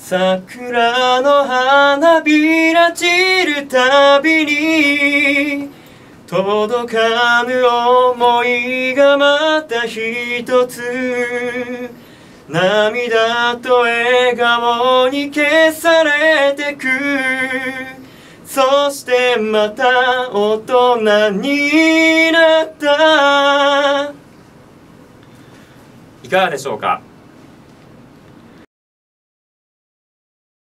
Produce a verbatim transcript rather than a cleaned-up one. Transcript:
桜の花びら散るたびに届かぬ想いがまた一つ涙と笑顔に消されてく。そしてまた大人になった。いかがでしょうか。